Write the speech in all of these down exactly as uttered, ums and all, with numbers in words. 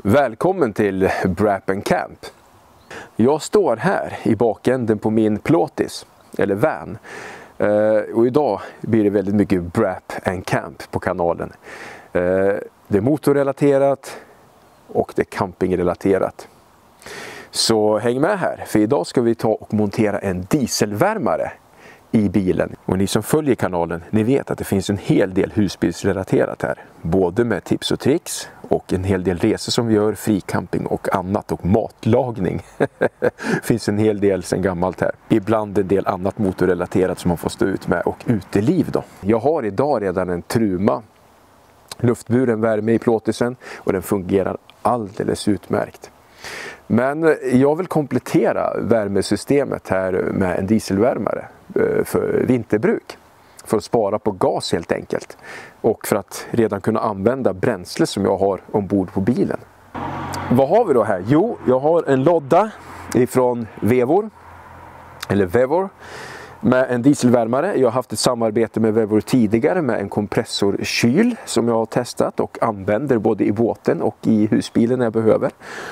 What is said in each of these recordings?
Välkommen till Brap and Camp. Jag står här i bakänden på min plåtis, eller van. Och idag blir det väldigt mycket Brap and Camp på kanalen. Det är motorrelaterat och det är campingrelaterat. Så häng med här, för idag ska vi ta och montera en dieselvärmare i bilen. Och ni som följer kanalen, ni vet att det finns en hel del husbilsrelaterat här. Både med tips och tricks och en hel del resor som vi gör, fricamping och annat och matlagning. Det finns en hel del sedan gammalt här. Ibland en del annat motorrelaterat som man får stå ut med och uteliv då. Jag har idag redan en Truma luftburen värme i plåtisen och den fungerar alldeles utmärkt. Men jag vill komplettera värmesystemet här med en dieselvärmare för vinterbruk. För att spara på gas helt enkelt. Och för att redan kunna använda bränsle som jag har ombord på bilen. Vad har vi då här? Jo, jag har en lodda ifrån Vevor. Eller Vevor. Med en dieselvärmare. Jag har haft ett samarbete med Vevor tidigare med en kompressorkyl som jag har testat och använder både i båten och i husbilen när jag behöver.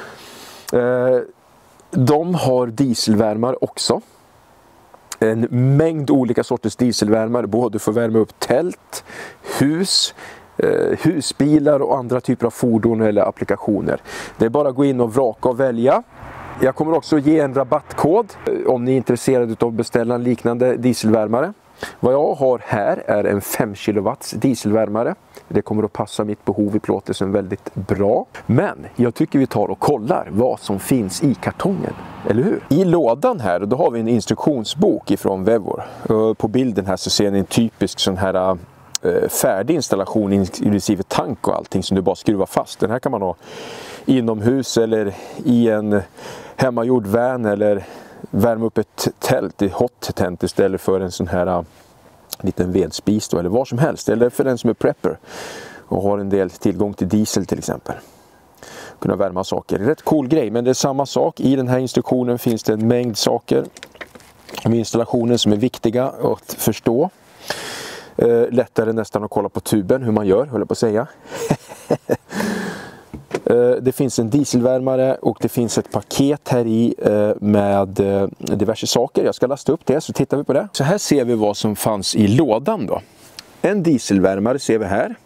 De har dieselvärmare också. En mängd olika sorters dieselvärmare, både för att värma upp tält, hus, husbilar och andra typer av fordon eller applikationer. Det är bara att gå in och vraka och välja. Jag kommer också ge en rabattkod om ni är intresserade av att beställa en liknande dieselvärmare. Vad jag har här är en fem kilowatts dieselvärmare. Det kommer att passa mitt behov i plåtisen väldigt bra. Men jag tycker vi tar och kollar vad som finns i kartongen. Eller hur? I lådan här då har vi en instruktionsbok ifrån Vevor. På bilden här så ser ni en typisk sån här färdig installation inklusive tank och allting som du bara skruvar fast. Den här kan man ha inomhus eller i en hemmagjord van eller värma upp ett tält i hot tent istället för en sån här liten vedspis då, eller vad som helst. Eller för den som är prepper och har en del tillgång till diesel till exempel. Kunna värma saker. Rätt cool grej, men det är samma sak. I den här instruktionen finns det en mängd saker om installationen som är viktiga att förstå. Eh, lättare nästan att kolla på tuben hur man gör, höll jag på att säga. Det finns en dieselvärmare och det finns ett paket här i med diverse saker. Jag ska lasta upp det så tittar vi på det. Så här ser vi vad som fanns i lådan då. En dieselvärmare ser vi här.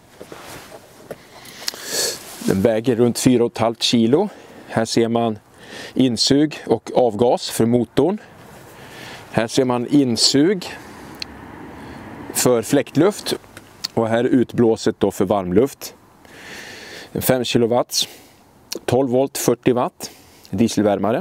Den väger runt fyra komma fem kilo. Här ser man insug och avgas för motorn. Här ser man insug för fläktluft och här är utblåset då för varmluft. fem kilowatts, tolv volt, fyrtio watt dieselvärmare.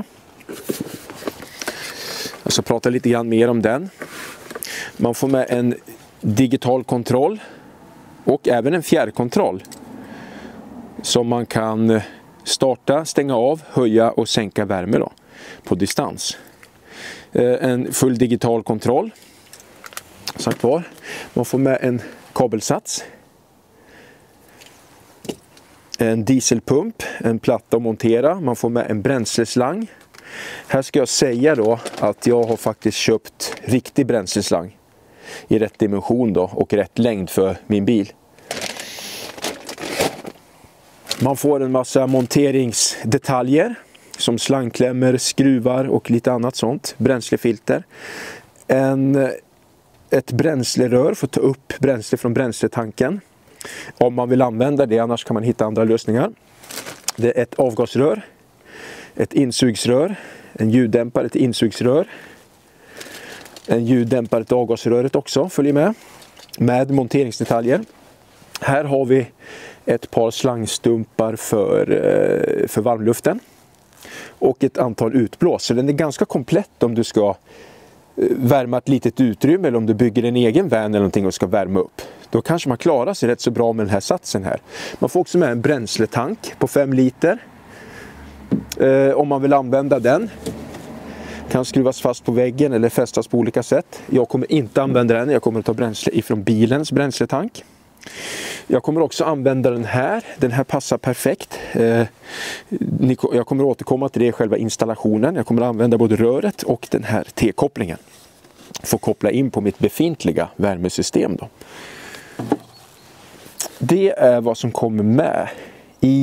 Jag ska prata lite grann mer om den. Man får med en digital kontroll och även en fjärrkontroll som man kan starta, stänga av, höja och sänka värme då, på distans. En full digital kontroll. Sagt var. Man får med en kabelsats. En dieselpump, en platta att montera, man får med en bränsleslang. Här ska jag säga då att jag har faktiskt köpt riktig bränsleslang i rätt dimension då och rätt längd för min bil. Man får en massa monteringsdetaljer som slangklämmor, skruvar och lite annat sånt, bränslefilter. En, ett bränslerör för att ta upp bränsle från bränsletanken. Om man vill använda det, annars kan man hitta andra lösningar. Det är ett avgasrör, ett insugsrör, en ljuddämpare, ett insugsrör. En ljuddämpare till avgasröret också följer med. Med monteringsdetaljer. Här har vi ett par slangstumpar för, för varmluften. Och ett antal utblås. Så den är ganska komplett om du ska värma ett litet utrymme eller om du bygger en egen van eller någonting och ska värma upp. Då kanske man klarar sig rätt så bra med den här satsen här. Man får också med en bränsletank på fem liter. Eh, om man vill använda den. Kan skruvas fast på väggen eller fästas på olika sätt. Jag kommer inte använda den. Jag kommer att ta bränsle ifrån bilens bränsletank. Jag kommer också använda den här. Den här passar perfekt. Eh, jag kommer återkomma till det i själva installationen. Jag kommer använda både röret och den här T-kopplingen. För att koppla in på mitt befintliga värmesystem då. Det är vad som kommer med i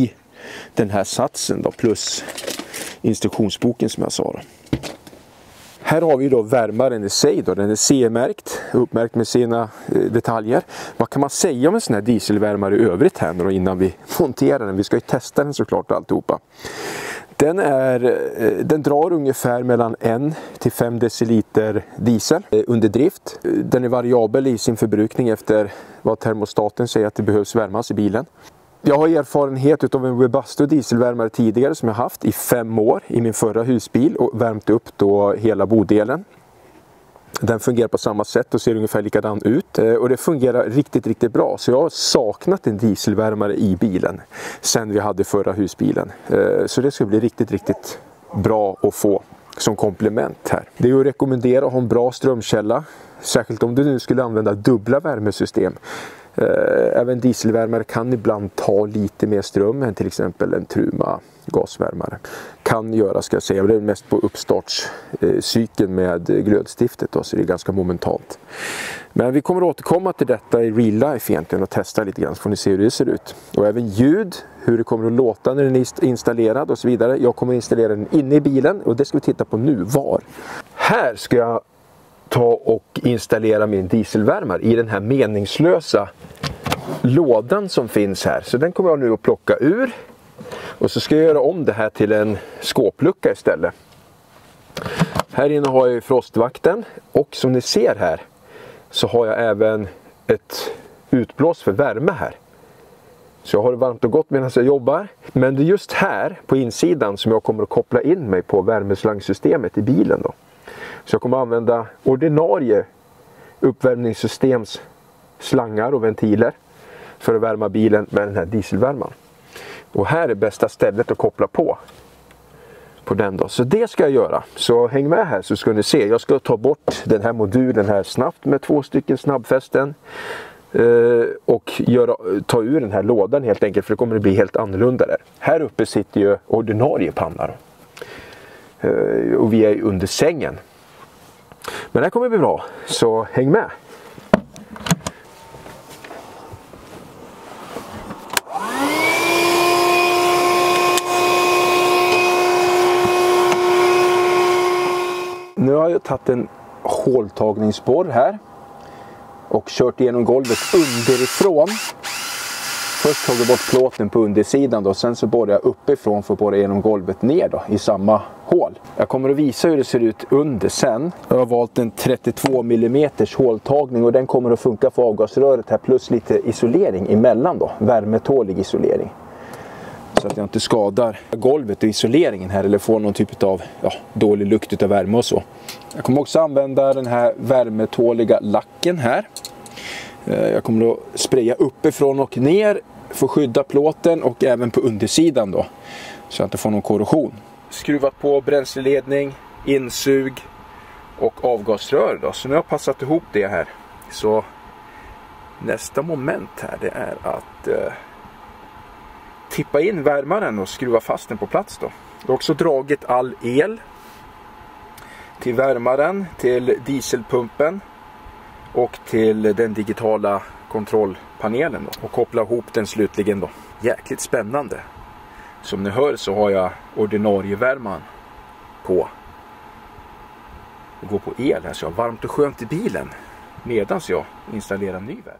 den här satsen då, plus instruktionsboken som jag sa då. Här har vi då värmaren i sig då. Den är C E-märkt, uppmärkt med sina eh, detaljer. Vad kan man säga om en sån här dieselvärmare i övrigt här då, innan vi monterar den? Vi ska ju testa den såklart alltihopa. Den, är, den drar ungefär mellan en till fem deciliter diesel under drift. Den är variabel i sin förbrukning efter vad termostaten säger att det behövs värmas i bilen. Jag har erfarenhet av en Webasto dieselvärmare tidigare som jag haft i fem år i min förra husbil och värmt upp då hela bodelen. Den fungerar på samma sätt och ser ungefär likadan ut. Och det fungerar riktigt, riktigt bra. Så jag har saknat en dieselvärmare i bilen sen vi hade förra husbilen. Så det ska bli riktigt, riktigt bra att få som komplement här. Det är att rekommendera att ha en bra strömkälla. Särskilt om du nu skulle använda dubbla värmesystem. Även dieselvärmare kan ibland ta lite mer ström än till exempel en Truma gasvärmare. Kan göra, ska jag säga. Det är mest på uppstartscykeln med glödstiftet då, så det är ganska momentant. Men vi kommer att återkomma till detta i real life egentligen och testa lite grann så får ni se hur det ser ut. Och även ljud, hur det kommer att låta när den är installerad och så vidare. Jag kommer att installera den inne i bilen och det ska vi titta på nu. Var? Här ska jag ta och installera min dieselvärmare i den här meningslösa lådan som finns här. Så den kommer jag nu att plocka ur. Och så ska jag göra om det här till en skåplucka istället. Här inne har jag frostvakten. Och som ni ser här så har jag även ett utblås för värme här. Så jag har det varmt och gott medan jag jobbar. Men det är just här på insidan som jag kommer att koppla in mig på värmeslangsystemet i bilen då. Så jag kommer att använda ordinarie uppvärmningssystems slangar och ventiler för att värma bilen med den här dieselvärmaren. Och här är bästa stället att koppla på på den då. Så det ska jag göra. Så häng med här så ska ni se. Jag ska ta bort den här modulen här snabbt med två stycken snabbfästen. Eh, och göra, ta ur den här lådan helt enkelt, för det kommer att bli helt annorlunda där. Här uppe sitter ju ordinarie panna då. Eh, och vi är under sängen. Men det här kommer bli bra, så häng med! Nu har jag tagit en håltagningsborr här och kört igenom golvet underifrån. Först tog jag bort plåten på undersidan då, sen så borrar jag uppifrån för att borra igenom golvet ner då, i samma hål. Jag kommer att visa hur det ser ut under sen. Jag har valt en trettiotvå millimeter håltagning och den kommer att funka för avgasröret här plus lite isolering emellan då, värmetålig isolering. Så att jag inte skadar golvet och isoleringen här eller får någon typ av ja, dålig lukt av värme och så. Jag kommer också använda den här värmetåliga lacken här. Jag kommer att spraya uppifrån och ner för att skydda plåten och även på undersidan då. Så att jag inte får någon korrosion. Skruvat på bränsleledning, insug och avgasrör då. Så nu har jag passat ihop det här. Så nästa moment här det är att eh, tippa in värmaren och skruva fast den på plats då. Jag har också dragit all el till värmaren, till dieselpumpen och till den digitala kontrollpanelen då. Och koppla ihop den slutligen då. Jäkligt spännande. Som ni hör så har jag ordinarie värman på. Det går på el här så jag har varmt och skönt i bilen medan jag installerar ny värme.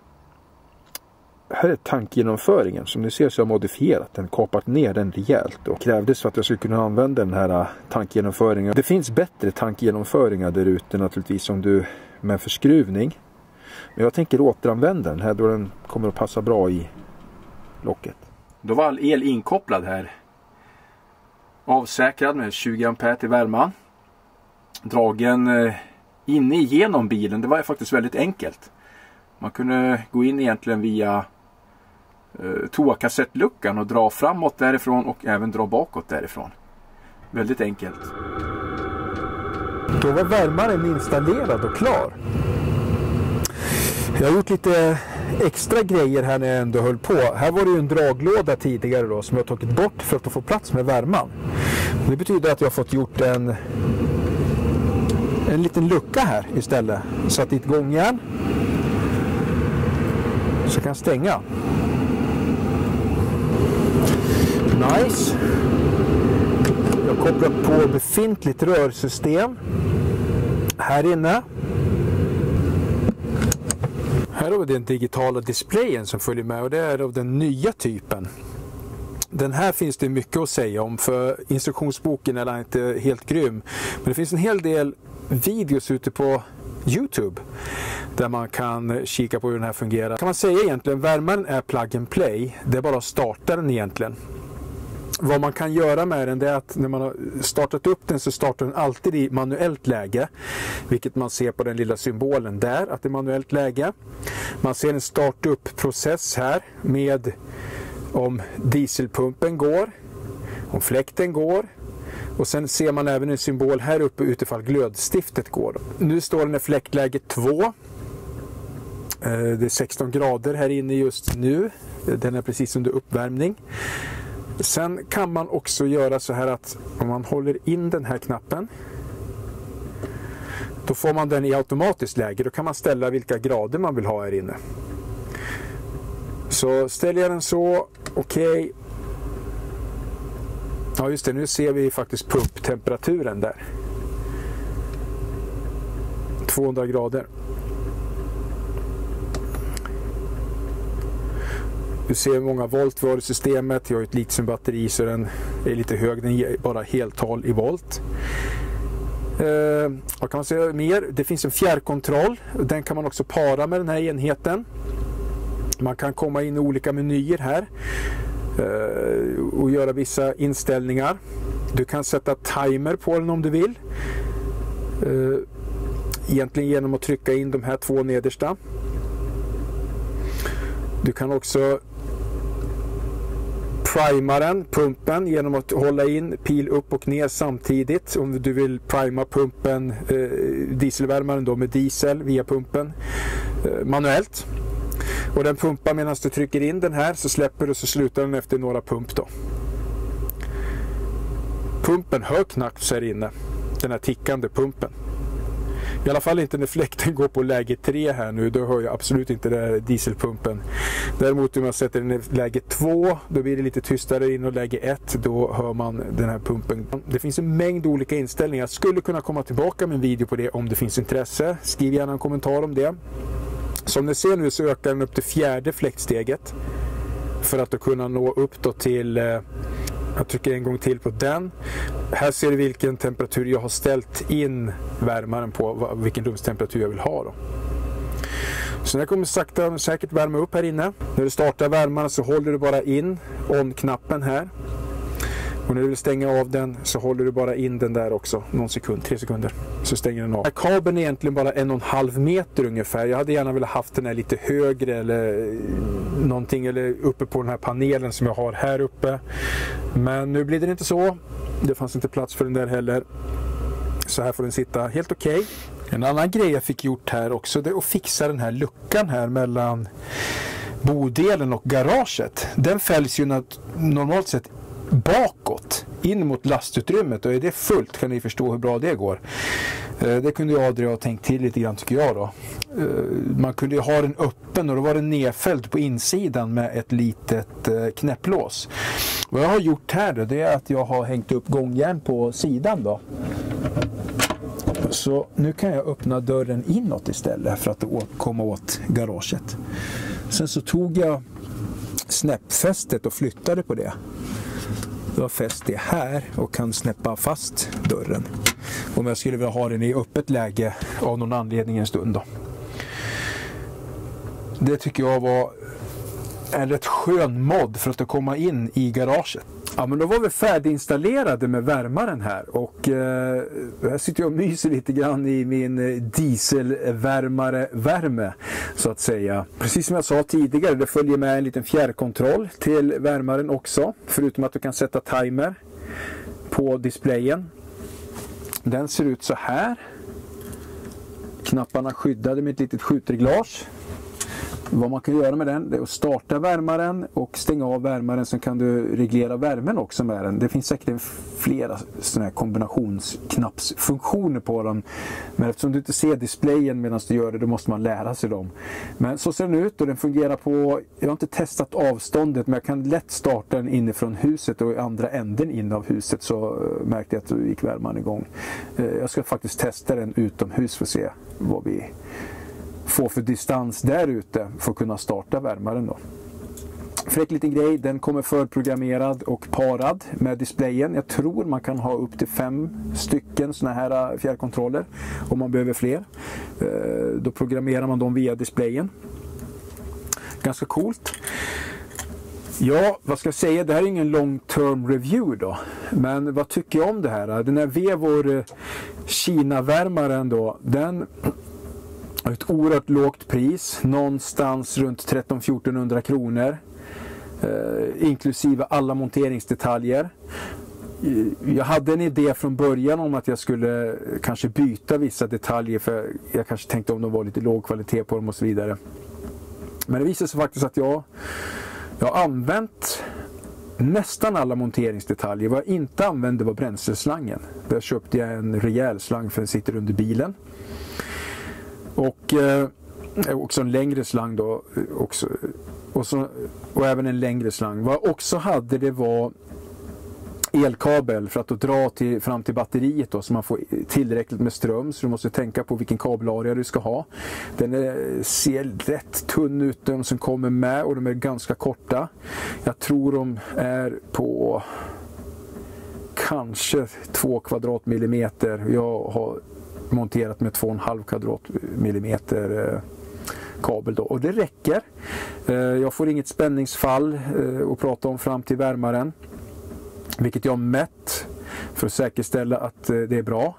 Här är tankgenomföringen. Som ni ser så har jag modifierat den, kapat ner den rejält och krävdes för att jag skulle kunna använda den här tankgenomföringen. Det finns bättre tankgenomföringar där ute naturligtvis om du med förskruvning. Men jag tänker återanvända den här då den kommer att passa bra i locket. Då var all el inkopplad här. Avsäkrad med tjugo ampere till värma. Dragen eh, inne igenom bilen. Det var faktiskt väldigt enkelt. Man kunde gå in egentligen via eh, toakassettluckan och dra framåt därifrån och även dra bakåt därifrån. Väldigt enkelt. Då var värmaren installerad och klar. Jag har gjort lite extra grejer här när jag ändå höll på. Här var det ju en draglåda tidigare då som jag har tagit bort för att få plats med värman. Det betyder att jag har fått gjort en en liten lucka här istället. Satt i ett gångjärn. Så kan jag stänga. Nice. Jag kopplar på befintligt rörsystem här inne. Här har vi den digitala displayen som följer med och det är av den nya typen. Den här finns det mycket att säga om, för instruktionsboken är inte helt grym. Men det finns en hel del videos ute på YouTube där man kan kika på hur den här fungerar. Kan man säga egentligen, värmaren är plug and play. Det är bara att starta den egentligen. Vad man kan göra med den är att när man har startat upp den så startar den alltid i manuellt läge. Vilket man ser på den lilla symbolen där, att det är manuellt läge. Man ser en startup-process här med om dieselpumpen går, om fläkten går. Och sen ser man även en symbol här uppe utifall glödstiftet går. Nu står den i fläktläge två. Det är sexton grader här inne just nu. Den är precis under uppvärmning. Sen kan man också göra så här att om man håller in den här knappen, då får man den i automatiskt läge. Då kan man ställa vilka grader man vill ha här inne. Så ställer jag den så, okej. Okay. Ja just det, nu ser vi faktiskt pumptemperaturen där. tvåhundra grader. Du ser hur många volt vi har i systemet. Jag har ett litiumbatteri så den är lite hög. Den ger bara heltal i volt. Eh, vad kan man säga mer? Det finns en fjärrkontroll. Den kan man också para med den här enheten. Man kan komma in i olika menyer här. Eh, och göra vissa inställningar. Du kan sätta timer på den om du vill. Eh, egentligen genom att trycka in de här två nedersta. Du kan också prima den, pumpen, genom att hålla in pil upp och ner samtidigt. Om du vill prima pumpen, eh, dieselvärmaren då med diesel via pumpen eh, manuellt. Och den pumpar medan du trycker in den här, så släpper du så slutar den efter några pump då. Pumpen hör knappt här inne, den här tickande pumpen. I alla fall inte när fläkten går på läge tre här nu, då hör jag absolut inte den här dieselpumpen. Däremot om jag sätter den i läge två, då blir det lite tystare in, och läge ett, då hör man den här pumpen. Det finns en mängd olika inställningar. Jag skulle kunna komma tillbaka med en video på det om det finns intresse. Skriv gärna en kommentar om det. Som ni ser nu så ökar den upp till fjärde fläktsteget. För att då kunna nå upp då till... Jag trycker en gång till på den. Här ser du vilken temperatur jag har ställt in värmaren på, vilken rumstemperatur jag vill ha då. Så den kommer sakta säkert värma upp här inne. När du startar värmaren så håller du bara in on-knappen här. Och när du vill stänga av den så håller du bara in den där också, någon sekund, tre sekunder. Så stänger den av. Kabeln är egentligen bara en och en halv meter ungefär. Jag hade gärna velat haft den här lite högre eller någonting, eller uppe på den här panelen som jag har här uppe. Men nu blir det inte så. Det fanns inte plats för den där heller. Så här får den sitta helt okej. Okay. En annan grej jag fick gjort här också, det är att fixa den här luckan här mellan bodelen och garaget. Den fälls ju normalt sett bakåt in mot lastutrymmet, och är det fullt kan ni förstå hur bra det går. Det kunde jag aldrig ha tänkt till lite grann tycker jag då. Man kunde ju ha den öppen och då var den nedfälld på insidan med ett litet knäpplås. Vad jag har gjort här då, det är att jag har hängt upp gångjärn på sidan då. Så nu kan jag öppna dörren inåt istället för att komma åt garaget. Sen så tog jag snäppfästet och flyttade på det. Jag har fäst det här och kan snäppa fast dörren. Om jag skulle vilja ha den i öppet läge av någon anledning en stund då. Det tycker jag var en rätt skön mod för att komma in i garaget. Ja, men då var vi färdiginstallerade med värmaren här, och eh, här sitter jag och myser lite grann i min dieselvärmare värme så att säga. Precis som jag sa tidigare, det följer med en liten fjärrkontroll till värmaren också, förutom att du kan sätta timer på displayen. Den ser ut så här. Knapparna skyddade med ett litet skjutreglage. vad man kan göra med den, det är att starta värmaren och stänga av värmaren, så kan du reglera värmen också med den. Det finns säkert flera sådana här kombinationsknappsfunktioner på den, men eftersom du inte ser displayen medan du gör det, då måste man lära sig dem. Men så ser den ut och den fungerar på, jag har inte testat avståndet, men jag kan lätt starta den inifrån huset, och i andra änden in av huset så märkte jag att då gick värmaren igång. Jag ska faktiskt testa den utomhus för att se vad vi får för distans där ute för att kunna starta värmaren då. Fräck liten grej, den kommer förprogrammerad och parad med displayen. Jag tror man kan ha upp till fem stycken såna här fjärrkontroller om man behöver fler. Då programmerar man dem via displayen. Ganska coolt. Ja, vad ska jag säga? Det här är ingen long term review då. Men vad tycker jag om det här? Den här Vevor Kina-värmaren då, den har ett oerhört lågt pris. Någonstans runt tretton till fjortonhundra kronor. Eh, inklusive alla monteringsdetaljer. Jag hade en idé från början om att jag skulle kanske byta vissa detaljer, för jag kanske tänkte om de var lite låg kvalitet på dem och så vidare. Men det visade sig faktiskt att jag Jag har använt nästan alla monteringsdetaljer. Vad jag inte använde var bränsleslangen. Där köpte jag en rejäl slang för den sitter under bilen. Och eh, också en längre slang då. Också, och, så, och även en längre slang. Vad jag också hade, det var elkabel för att då dra till, fram till batteriet då, så man får tillräckligt med ström. Så du måste tänka på vilken kabelarea du ska ha. Den är, ser rätt tunn ut, de som kommer med, och de är ganska korta. Jag tror de är på kanske två kvadratmillimeter. Jag har monterat med två komma fem kvadratmillimeter kabel då, och det räcker. Jag får inget spänningsfall att prata om fram till värmaren, vilket jag har mätt för att säkerställa att det är bra.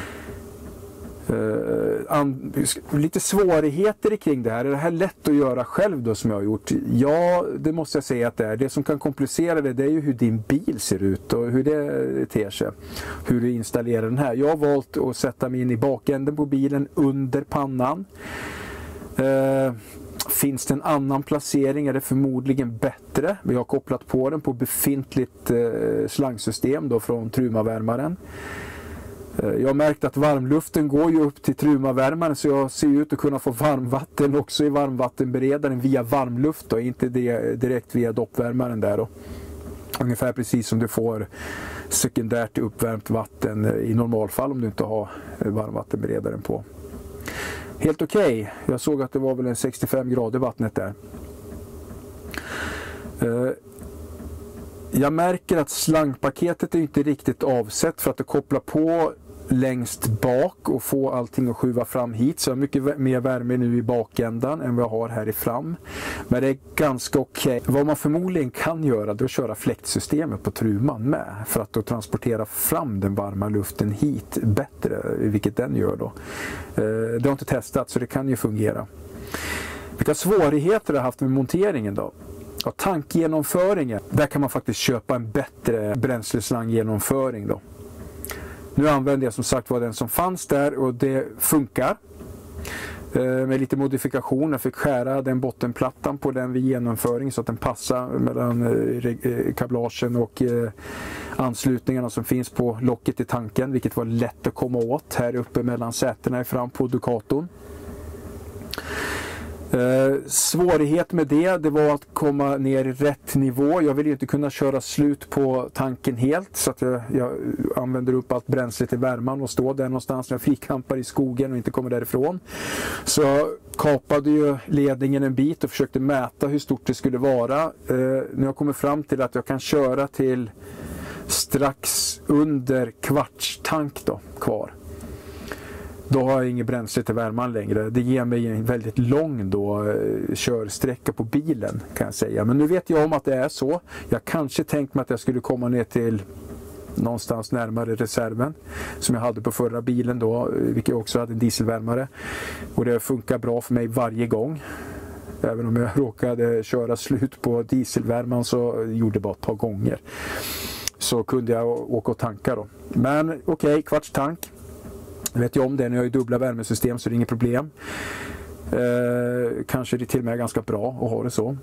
Uh, an, lite svårigheter kring det här. Är det här lätt att göra själv då som jag har gjort? Ja, det måste jag säga att det är. Det som kan komplicera det, det är ju hur din bil ser ut och hur det ter sig. Hur du installerar den här. Jag har valt att sätta mig in i bakänden på bilen under pannan. Uh, Finns det en annan placering är det förmodligen bättre. Vi har kopplat på den på befintligt eh, slangsystem då från trumavärmaren. Eh, jag har märkt att varmluften går ju upp till trumavärmaren, så jag ser ut att kunna få varmvatten också i varmvattenberedaren via varmluft då, inte det, direkt via doppvärmaren där då. Ungefär precis som du får sekundärt uppvärmt vatten i normalfall om du inte har varmvattenberedaren på. Helt okej. Okay. Jag såg att det var väl en sextiofem grader vattnet där. Jag märker att slangpaketet är inte riktigt avsett för att det kopplar på längst bak och få allting att skjuva fram hit. Så jag har mycket mer värme nu i bakändan än vad jag har här i fram. Men det är ganska okej. Okay. Vad man förmodligen kan göra, det är att köra fläktsystemet på truman med. För att då transportera fram den varma luften hit bättre, vilket den gör då. Det har inte testat, så det kan ju fungera. Vilka svårigheter jag har haft med monteringen då? Ja, tankgenomföringen. Där kan man faktiskt köpa en bättre bränsleslanggenomföring då. Nu använder jag som sagt var den som fanns där och det funkar. Med lite modifikation. Jag fick skära den bottenplattan på den vid genomföring så att den passar mellan kablagen och anslutningarna som finns på locket i tanken. Vilket var lätt att komma åt här uppe mellan sätena i fram på Ducaton. Eh, svårighet med det, det var att komma ner i rätt nivå. Jag vill ju inte kunna köra slut på tanken helt, så att jag, jag använder upp allt bränsle till värman och står där någonstans när jag frikampar i skogen och inte kommer därifrån. Så jag kapade ju ledningen en bit och försökte mäta hur stort det skulle vara. Eh, nu har jag kommit fram till att jag kan köra till strax under kvartstank då, kvar. Då har jag inget bränsle till värman längre. Det ger mig en väldigt lång då, körsträcka på bilen kan jag säga. Men nu vet jag om att det är så. Jag kanske tänkt mig att jag skulle komma ner till någonstans närmare reserven som jag hade på förra bilen då, vilket också hade en dieselvärmare. Och det funkar bra för mig varje gång. Även om jag råkade köra slut på dieselvärman så gjorde det bara ett par gånger. Så kunde jag åka och tanka då. Men okej, okay, kvartstank. Jag vet ju om det, när jag har dubbla värmesystem så är det inget problem. Eh, kanske det till och med är ganska bra att ha det så.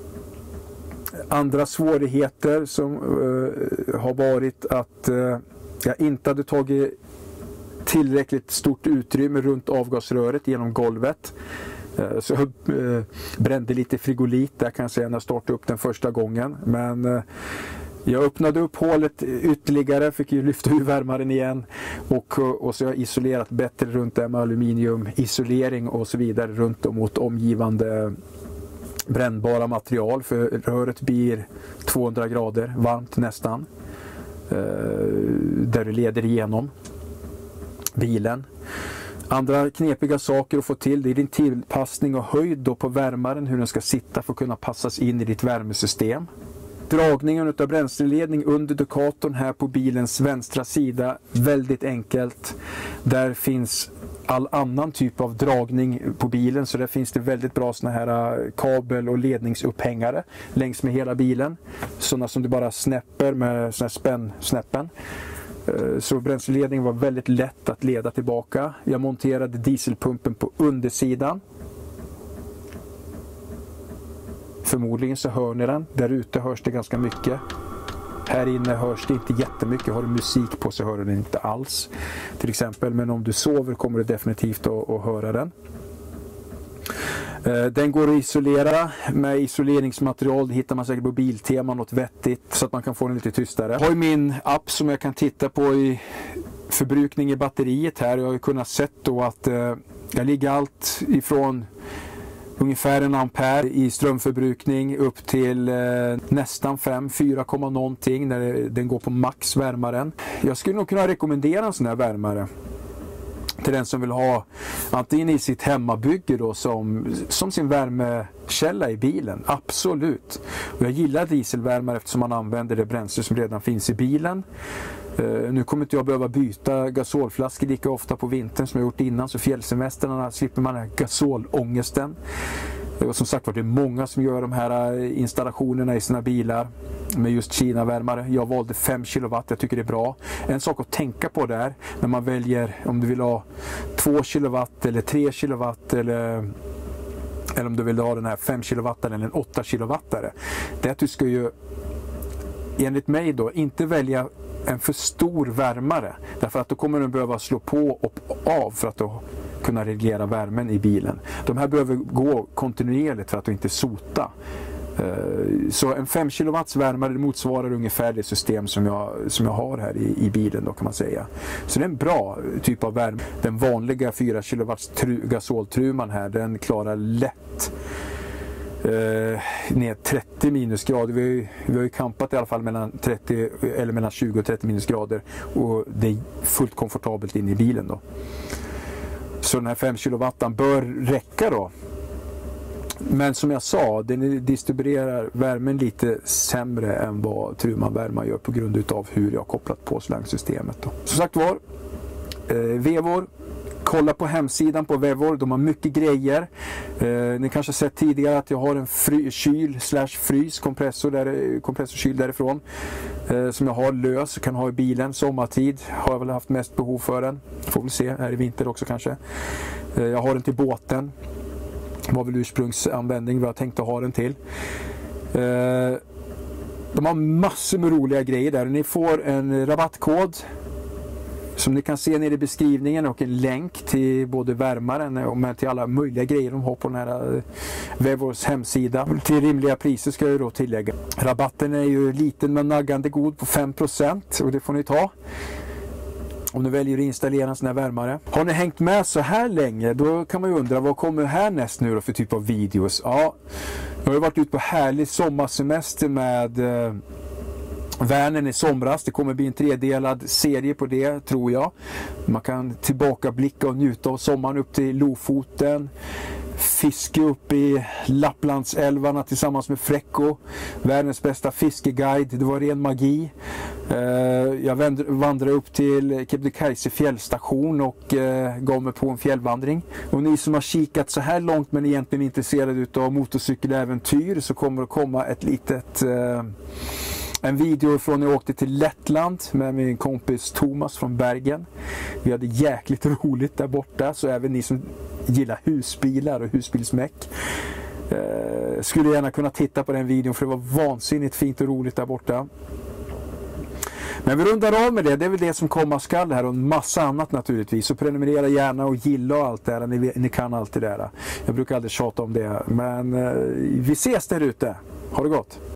Andra svårigheter som eh, har varit att eh, jag inte hade tagit tillräckligt stort utrymme runt avgasröret genom golvet. Eh, så jag eh, brände lite frigolit där kan jag säga när jag startade upp den första gången. Men eh, jag öppnade upp hålet ytterligare, fick ju lyfta ur värmaren igen och, och så har jag isolerat bättre runt det med aluminiumisolering och så vidare runt mot omgivande brännbara material, för röret blir tvåhundra grader varmt nästan eh, där det leder igenom bilen. Andra knepiga saker att få till, det är din tillpassning och höjd då på värmaren, hur den ska sitta för att kunna passas in i ditt värmesystem. Dragningen av bränsleledning under dukatorn här på bilens vänstra sida, väldigt enkelt. Där finns all annan typ av dragning på bilen, så där finns det väldigt bra såna här kabel- och ledningsupphängare längs med hela bilen. Sådana som du bara snäpper med såna här spännsnäppen. Så bränsleledningen var väldigt lätt att leda tillbaka. Jag monterade dieselpumpen på undersidan. Förmodligen så hör ni den. Där ute hörs det ganska mycket. Här inne hörs det inte jättemycket. Har du musik på så hör du den inte alls. Till exempel, men om du sover kommer du definitivt att, att höra den. Den går att isolera med isoleringsmaterial. Det hittar man säkert på Biltema, något vettigt så att man kan få den lite tystare. Jag har ju min app som jag kan titta på i förbrukning i batteriet här. Jag har ju kunnat sett då att eh, jag ligger allt ifrån ungefär en ampere i strömförbrukning upp till eh, nästan fem, fyra, någonting när det, den går på max värmaren. Jag skulle nog kunna rekommendera en sån här värmare till den som vill ha antingen i sitt hemmabygge då som, som sin värmekälla i bilen. Absolut. Och jag gillar dieselvärmare eftersom man använder det bränsle som redan finns i bilen. Uh, nu kommer inte jag behöva byta gasolflaskor lika ofta på vintern som jag gjort innan, så fjällsemestrarna slipper man den här gasolångesten. Och som sagt var, det är många som gör de här installationerna i sina bilar med just Kina-värmare. Jag valde fem kilowatt, jag tycker det är bra. En sak att tänka på där när man väljer om du vill ha två kilowatt eller tre kilowatt eller, eller om du vill ha den här fem kilowatt eller en åtta kilowattare. Det är att du ska ju enligt mig då inte välja en för stor värmare, därför att då kommer du behöva slå på och av för att då kunna reglera värmen i bilen. De här behöver gå kontinuerligt för att inte sota. Så en fem kilowatts värmare motsvarar ungefär det system som jag, som jag har här i, i bilen då kan man säga. Så det är en bra typ av värme. Den vanliga fyra kilowatts gasoltruman här, den klarar lätt Uh, ner trettio minusgrader. Vi har, ju, vi har ju kampat i alla fall mellan, trettio, eller mellan tjugo och trettio minusgrader och det är fullt komfortabelt in i bilen då. Så den här fem kilowattan bör räcka då. Men som jag sa, den distribuerar värmen lite sämre än vad truman värma gör på grund utav hur jag har kopplat på slangsystemet då. Som sagt var, uh, Vevor. Kolla på hemsidan på Vevor, de har mycket grejer. Eh, ni kanske har sett tidigare att jag har en fry, kyl slash frys kompressor där, kompressorkyl därifrån. Eh, som jag har lös och kan ha i bilen. Sommartid har jag väl haft mest behov för den. Får väl se, här i vinter också kanske. Eh, jag har den till båten. Det var väl ursprungsanvändning vad jag tänkte ha den till. Eh, de har massor med roliga grejer där. Ni får en rabattkod som ni kan se nere i beskrivningen och en länk till både värmaren och till alla möjliga grejer de har på den här Vevors hemsida. Till rimliga priser ska jag då tillägga. Rabatten är ju liten men naggande god på fem procent och det får ni ta om ni väljer att installera en sån här värmare. Har ni hängt med så här länge, då kan man ju undra vad kommer härnäst nu då för typ av videos. Ja, jag har ju varit ute på härlig sommarsemester med eh, Vänern i somras. Det kommer bli en tredelad serie på det, tror jag. Man kan tillbaka blicka och njuta av sommaren upp till Lofoten. Fiske upp i Lapplandsälvarna tillsammans med Fräcko. Världens bästa fiskeguide. Det var ren magi. Jag vandrade upp till Kebnekaise fjällstation och gav mig på en fjällvandring. Och ni som har kikat så här långt men egentligen är intresserade av motorcykeläventyr, så kommer det komma ett litet En video från när jag åkte till Lettland med min kompis Thomas från Bergen. Vi hade jäkligt roligt där borta, så även ni som gillar husbilar och husbilsmäck eh, skulle gärna kunna titta på den videon, för det var vansinnigt fint och roligt där borta. Men vi rundar av med det, det är väl det som komma skall här och en massa annat naturligtvis. Så prenumerera gärna och gilla och allt det där, ni, ni kan allt det där. Jag brukar aldrig tjata om det, men eh, vi ses där ute. Ha det gott!